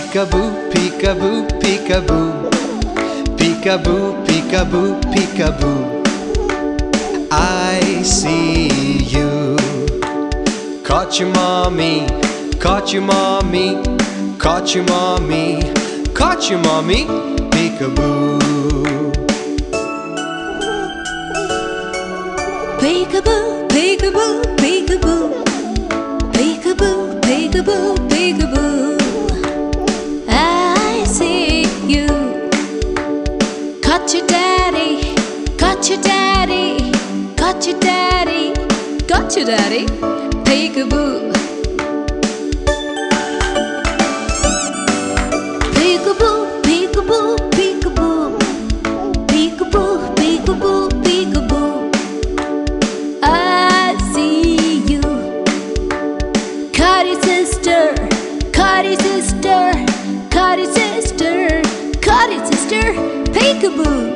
Peekaboo, peekaboo, peekaboo. Peekaboo, peekaboo, peekaboo. I see you. Caught your mommy, caught your mommy, caught your mommy, caught your mommy. Peekaboo. Peekaboo, peekaboo, peekaboo. Peekaboo, peekaboo, peekaboo. I see you. Caught your daddy, caught your daddy, caught your daddy, got your daddy. Peekaboo. Peekaboo, peekaboo, peekaboo. Peekaboo, peekaboo, peekaboo. I see you. Caught your sister, caught your sister, caught your sister, caught your sister. Peekaboo.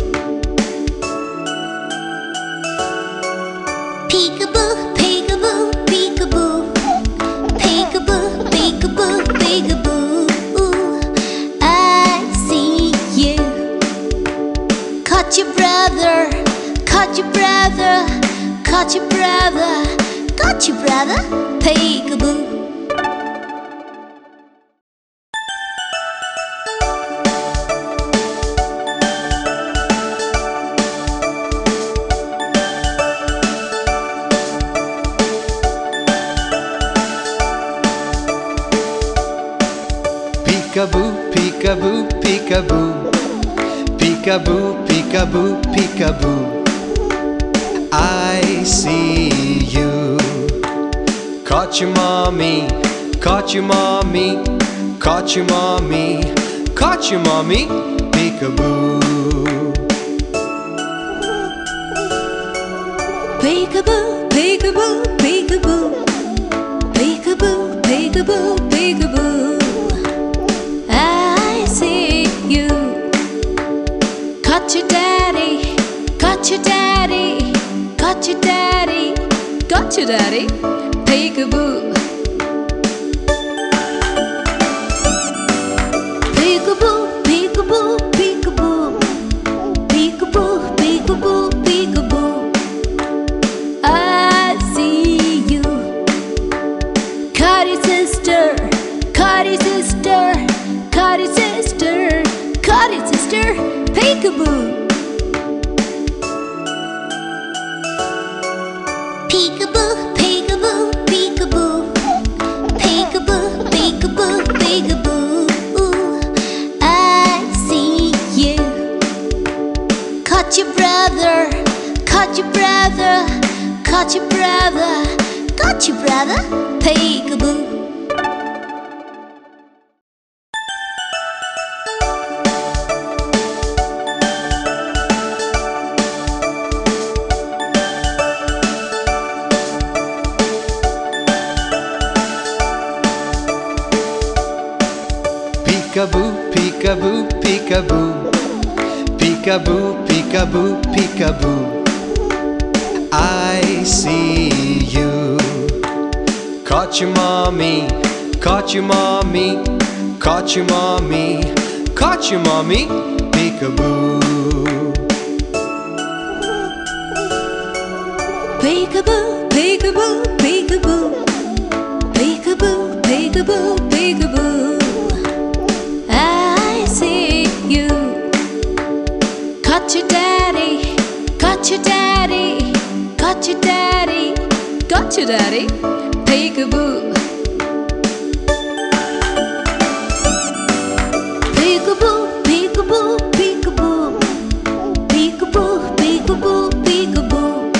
Peekaboo, peekaboo, peekaboo. Peekaboo, peekaboo, peekaboo. I see you. Caught your brother, caught your brother, caught your brother, got your brother. Peekaboo. Peekaboo, peekaboo, peekaboo. Peekaboo, peekaboo, peekaboo. I see you. Caught your mommy, caught your mommy, caught your mommy, caught your mommy. Peekaboo. Peekaboo, peekaboo, peekaboo. Peekaboo, peekaboo, peekaboo. I see you. Caught your daddy, caught your daddy, caught your daddy, got your daddy. Peekaboo. Peekaboo, peekaboo, peekaboo. Peekaboo, peekaboo, peekaboo. I see you. Caught your sister, caught your sister, caught your sister, caught your sister. Peekaboo. Peekaboo, peekaboo, peekaboo. Peekaboo, peekaboo, peekaboo. I see you. Caught your brother, caught your brother, caught your brother, got your brother. Peekaboo. Peekaboo, peekaboo, peekaboo. Peekaboo, peekaboo, peekaboo. I see you. Caught your mommy, caught your mommy, caught your mommy, caught your mommy. Peekaboo. Peekaboo, peekaboo, peekaboo. Peekaboo, peekaboo, peekaboo. I see you. Caught your daddy, caught your daddy, caught your daddy, got your daddy. Peekaboo. Peekaboo, peekaboo, peekaboo. Peekaboo, peekaboo, peekaboo.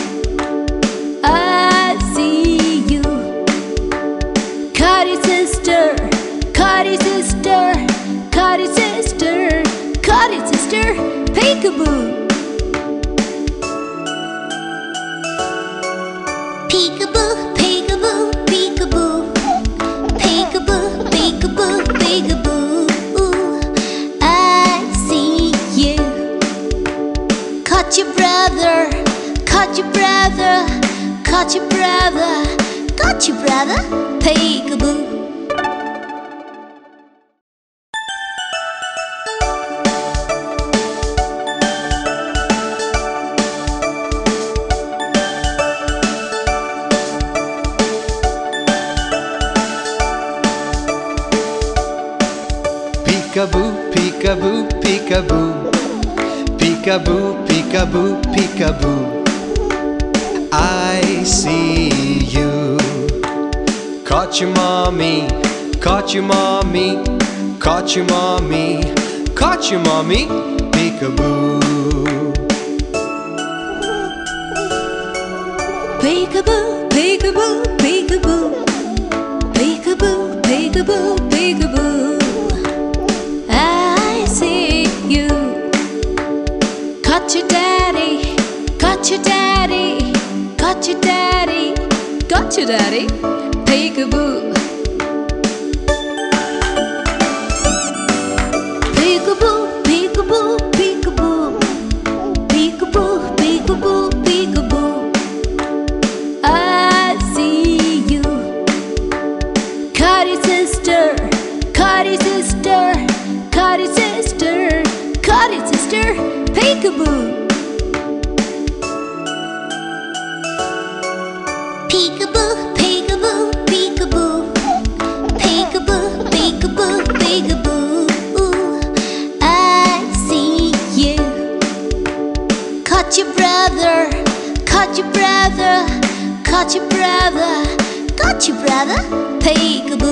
I see you. Caught your sister, caught your sister, caught your sister, caught your sister. Peekaboo. Peekaboo, peekaboo, peekaboo. Peekaboo, peekaboo, peekaboo. I see you. Caught your brother, caught your brother, caught your brother, got your brother. Peekaboo. Peekaboo, peekaboo, peekaboo. Peekaboo, peekaboo, peekaboo. I see you. Caught your mommy, caught your mommy, caught your mommy, caught your mommy. Peekaboo. Peekaboo, peekaboo, peekaboo. Peekaboo, peekaboo, peekaboo. I see you. Caught your daddy, caught your daddy, caught your daddy, got your daddy. Peekaboo. Peekaboo, peekaboo, peekaboo. Peekaboo, peekaboo, peekaboo. I see you. Caught your sister, caught your sister, caught your sister, caught your sister. Peekaboo. Peekaboo, peekaboo, peekaboo. Peekaboo, peekaboo, peekaboo. I see you. Caught your brother, caught your brother, caught your brother, got your brother. Peekaboo.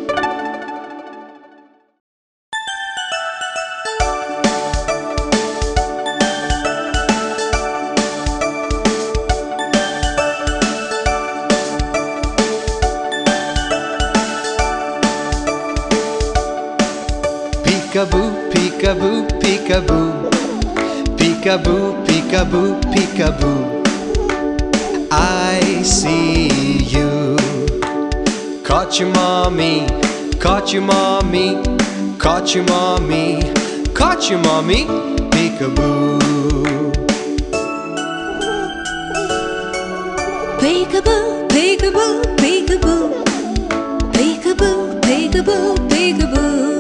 Peekaboo, peekaboo, peekaboo. Peekaboo, peekaboo, peekaboo. I see you. Caught your mommy, caught your mommy, caught your mommy, caught your mommy. Peekaboo. Peekaboo, peekaboo, peekaboo. Peekaboo, peekaboo, peekaboo.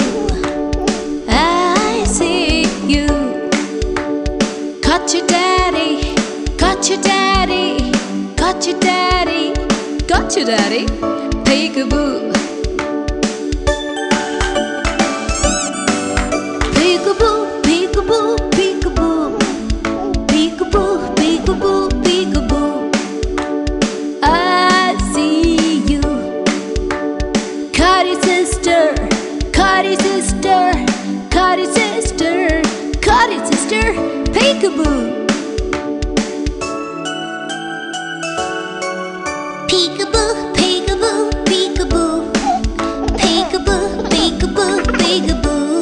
I see you. Caught your daddy, caught your daddy, caught your daddy, got your daddy. Peekaboo. Peekaboo, peekaboo, peekaboo. Peekaboo, peekaboo, peekaboo. I see you. Caught your sister, caught your sister, caught your sister, caught your sister. Peekaboo. Peekaboo, peekaboo, peekaboo. Peekaboo, peekaboo, peekaboo.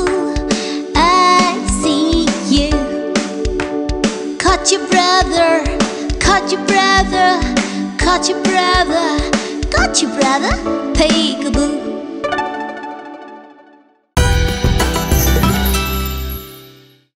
I see you. Caught your brother, caught your brother, caught your brother, got your brother. Peekaboo.